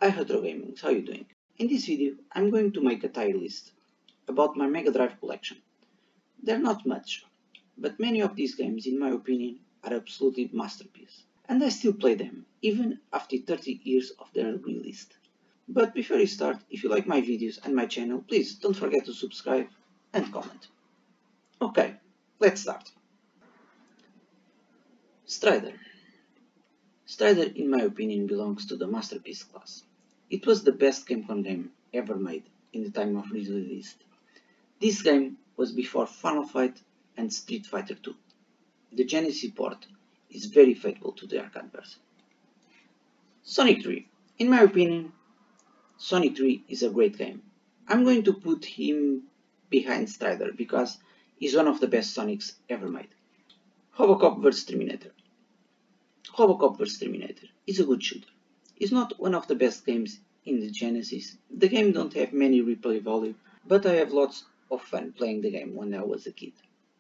Hi Retro Gaming, how you doing? In this video, I'm going to make a tier list about my Mega Drive collection. They're not much, but many of these games, in my opinion, are absolutely masterpieces. And I still play them, even after 30 years of their release. But before you start, if you like my videos and my channel, please don't forget to subscribe and comment. Okay, let's start. Strider. Strider, in my opinion, belongs to the masterpiece class. It was the best Capcom game ever made in the time of release. This game was before Final Fight and Street Fighter 2. The Genesis port is very faithful to the arcade version. Sonic 3. In my opinion, Sonic 3 is a great game. I'm going to put him behind Strider because he's one of the best Sonics ever made. Robocop vs Terminator. Robocop vs Terminator is a good shooter. It's not one of the best games in the Genesis. The game don't have many replay value, but I have lots of fun playing the game when I was a kid.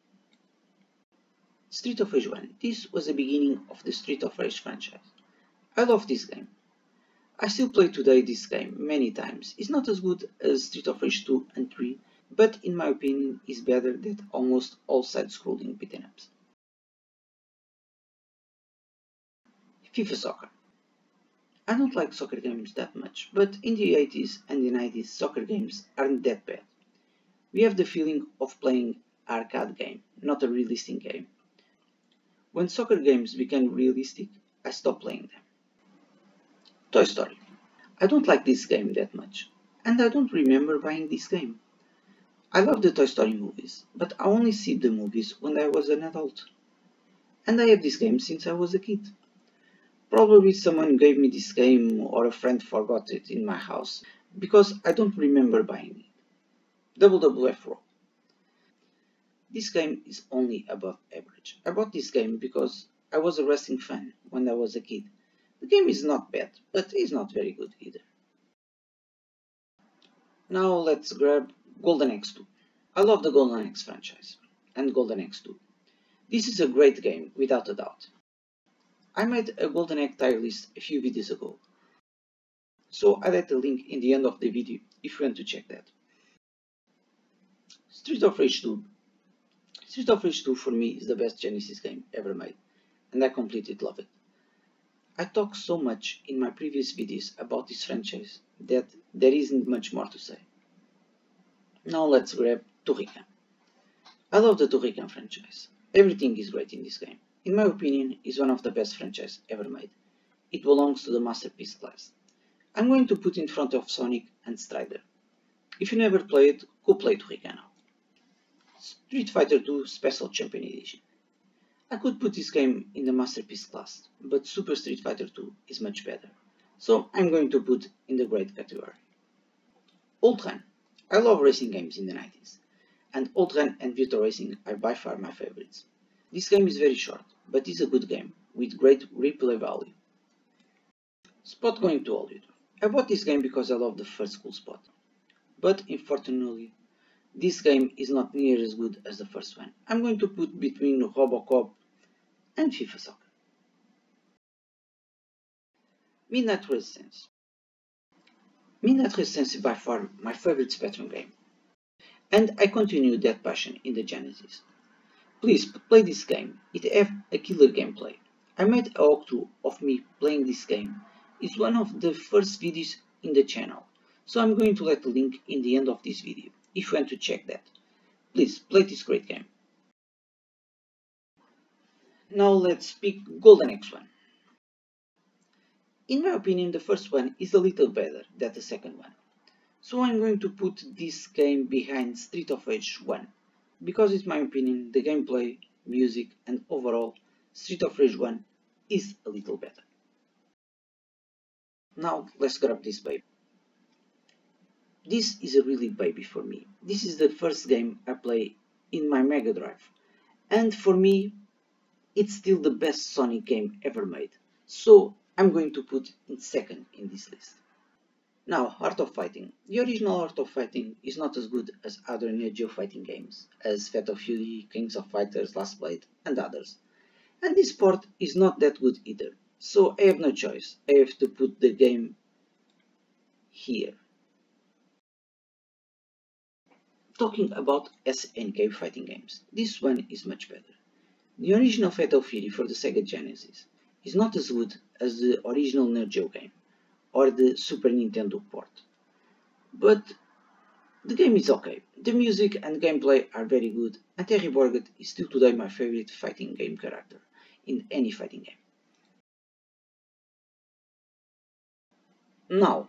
Street of Rage 1. This was the beginning of the Street of Rage franchise. I love this game. I still play today this game many times. It's not as good as Street of Rage 2 and 3, but in my opinion is better than almost all side-scrolling beat'em ups. FIFA Soccer. I don't like soccer games that much, but in the 80s and the 90s soccer games aren't that bad. We have the feeling of playing an arcade game, not a realistic game. When soccer games became realistic, I stopped playing them. Toy Story. I don't like this game that much, and I don't remember buying this game. I love the Toy Story movies, but I only see the movies when I was an adult. And I have this game since I was a kid. Probably someone gave me this game or a friend forgot it in my house, because I don't remember buying it. WWF Raw. This game is only above average. I bought this game because I was a wrestling fan when I was a kid. The game is not bad, but it's not very good either. Now let's grab Golden Axe 2. I love the Golden Axe franchise and Golden Axe 2. This is a great game, without a doubt. I made a Golden Axe tier list a few videos ago, so I'll add a link in the end of the video if you want to check that. Street of Rage 2. Street of Rage 2 for me is the best Genesis game ever made, and I completely love it. I talked so much in my previous videos about this franchise that there isn't much more to say. Now let's grab Turrican. I love the Turrican franchise. Everything is great in this game. In my opinion, it's one of the best franchises ever made. It belongs to the masterpiece class. I'm going to put in front of Sonic and Strider. If you never played it, go play Turrican now. Street Fighter 2 Special Champion Edition. I could put this game in the masterpiece class, but Super Street Fighter 2 is much better. So I'm going to put in the great category. Outrun. I love racing games in the 90s, and Outrun and Virtua Racing are by far my favorites. This game is very short, but it's a good game, with great replay value. Spot going to Hollywood. I bought this game because I love the first cool Spot. But unfortunately, this game is not near as good as the first one. I'm going to put between Robocop and FIFA Soccer. Midnight Resistance. Midnight Resistance is by far my favorite Spectrum game, and I continue that passion in the Genesis. Please play this game, it has a killer gameplay. I made a walkthrough of me playing this game. It's one of the first videos in the channel, so I'm going to let the link in the end of this video if you want to check that. Please play this great game. Now let's pick Golden Axe 1. In my opinion, the first one is a little better than the second one, so I'm going to put this game behind Street of Rage 1. Because in my opinion, the gameplay, music and overall, Street of Rage 1 is a little better. Now let's grab this baby. This is a really baby for me. This is the first game I play in my Mega Drive, and for me it's still the best Sonic game ever made, so I'm going to put it second in this list. Now, Art of Fighting. The original Art of Fighting is not as good as other Neo Geo fighting games, as Fatal Fury, Kings of Fighters, Last Blade, and others. And this port is not that good either, so I have no choice. I have to put the game here. Talking about SNK fighting games, this one is much better. The original Fatal Fury for the Sega Genesis is not as good as the original Neo Geo game or the Super Nintendo port, but the game is okay. The music and gameplay are very good, and Terry Borgett is still today my favorite fighting game character in any fighting game. Now,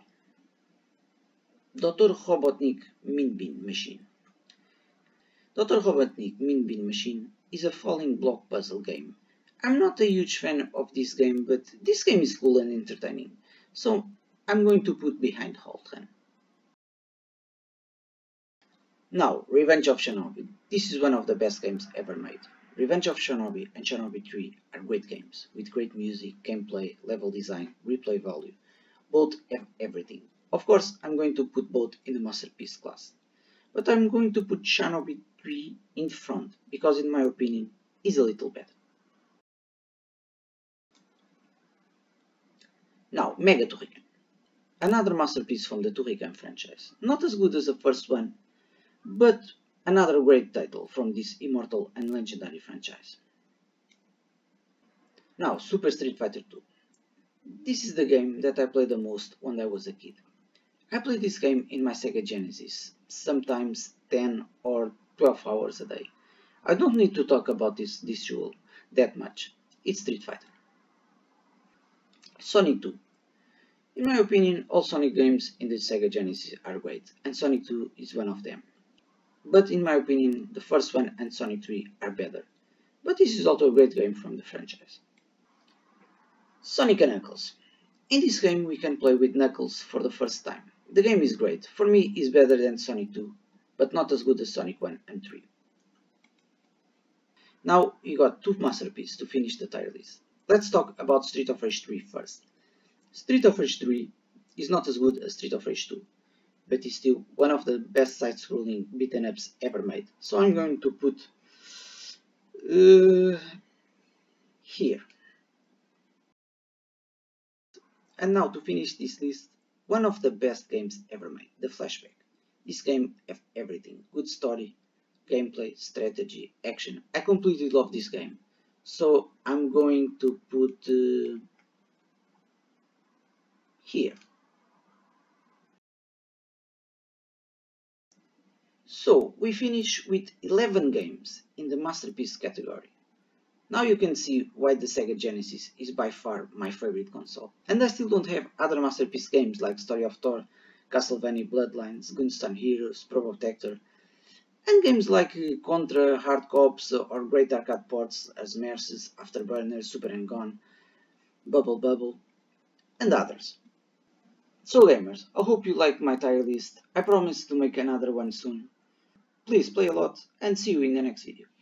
Dr. Robotnik Min Bean Machine. Dr. Robotnik Min Bean Machine is a falling block puzzle game. I'm not a huge fan of this game, but this game is cool and entertaining, so I'm going to put behind Holtren. Now, Revenge of Shinobi. This is one of the best games ever made. Revenge of Shinobi and Shinobi 3 are great games, with great music, gameplay, level design, replay value. Both have everything. Of course, I'm going to put both in the Masterpiece class. But I'm going to put Shinobi 3 in front, because in my opinion, is a little better. Now, Mega Turrican. Another masterpiece from the Turrican franchise. Not as good as the first one, but another great title from this immortal and legendary franchise. Now, Super Street Fighter 2. This is the game that I played the most when I was a kid. I played this game in my Sega Genesis, sometimes 10 or 12 hours a day. I don't need to talk about this duel that much. It's Street Fighter. Sonic 2. In my opinion, all Sonic games in the Sega Genesis are great, and Sonic 2 is one of them. But in my opinion, the first one and Sonic 3 are better. But this is also a great game from the franchise. Sonic and Knuckles. In this game we can play with Knuckles for the first time. The game is great. For me it's better than Sonic 2, but not as good as Sonic 1 and 3. Now you got two masterpieces to finish the tier list. Let's talk about Street of Rage 3 first. Street of Rage 3 is not as good as Street of Rage 2, but is still one of the best side-scrolling beat-em-ups ever made. So I'm going to put here. And now to finish this list, one of the best games ever made, The Flashback. This game has everything, good story, gameplay, strategy, action. I completely love this game. So I'm going to put here. So we finish with 11 games in the masterpiece category. Now you can see why the Sega Genesis is by far my favorite console. And I still don't have other masterpiece games like Story of Thor, Castlevania Bloodlines, Gunstar Heroes, Probotector, and games like Contra, Hard Cops, or great arcade ports as Mercies, Afterburner, Super Hang-On, Bubble Bubble, and others. So gamers, I hope you liked my tier list. I promise to make another one soon. Please play a lot and see you in the next video.